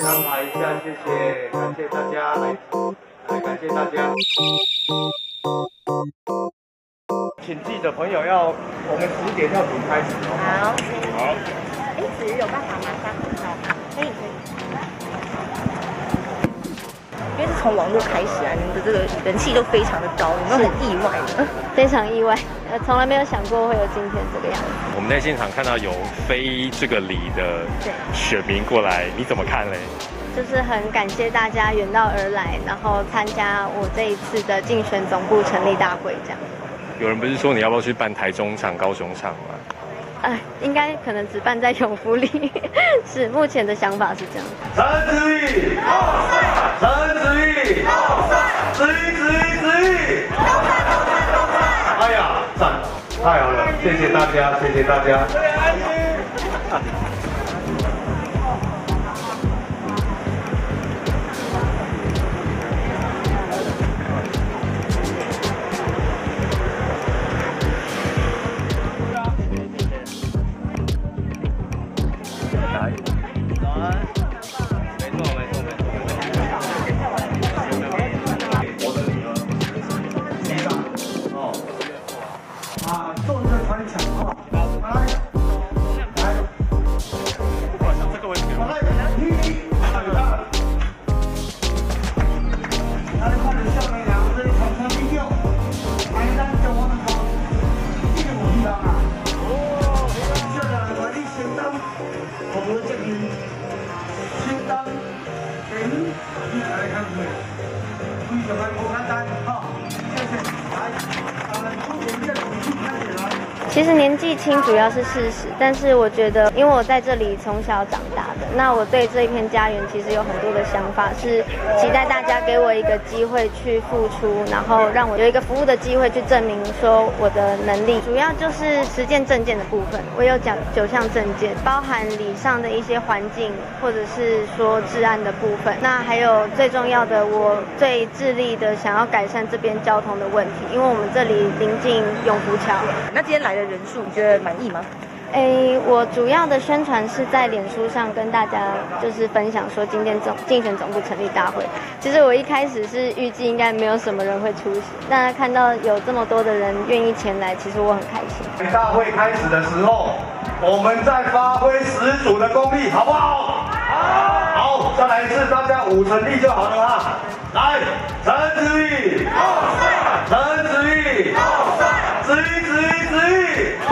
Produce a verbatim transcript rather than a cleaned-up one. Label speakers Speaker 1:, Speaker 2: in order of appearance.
Speaker 1: 安排一下，谢谢，感谢大家来，来感谢大家。请记者朋友要，我们十点要准开始哦。
Speaker 2: 好。
Speaker 1: 好。
Speaker 2: 哎，子瑜有办法马上看到吗？可以可以。因为是从网络开始啊，你们的这个人气都非常的高，有没有很意外呢？
Speaker 3: 非常意外，呃，从来没有想过会有今天这个样子。
Speaker 4: 我们在现场看到有非这个里的选民过来，你怎么看嘞？
Speaker 3: 就是很感谢大家远道而来，然后参加我这一次的竞选总部成立大会，这样。
Speaker 4: 有人不是说你要不要去办台中场、高雄场吗？
Speaker 3: 哎，应该可能只办在永福里，是目前的想法是这样。
Speaker 1: 陈子毅，陈子毅，子毅子毅子毅，哎呀，赞，太好了，谢谢大家，谢谢大家。
Speaker 3: 其实年纪轻主要是事实，但是我觉得，因为我在这里从小长大的，那我对这一片家园其实有很多的想法，是期待大家给我一个机会去付出，然后让我有一个服务的机会去证明说我的能力。主要就是实践政见的部分，我有讲九项政见，包含里上的一些环境，或者是说治安的部分。那还有最重要的，我最致力的想要改善这边交通的问题，因为我们这里临近永福桥。
Speaker 2: 那今天来的人数，你觉得满意吗？
Speaker 3: 诶，我主要的宣传是在脸书上跟大家就是分享说今天总竞选总部成立大会。其实我一开始是预计应该没有什么人会出席，但看到有这么多的人愿意前来，其实我很开心。
Speaker 1: 大会开始的时候，我们再发挥十足的功力，好不好？好，好，再来一次，大家五成力就好了哈。来，陈子毅，陈子毅，子毅子毅子毅。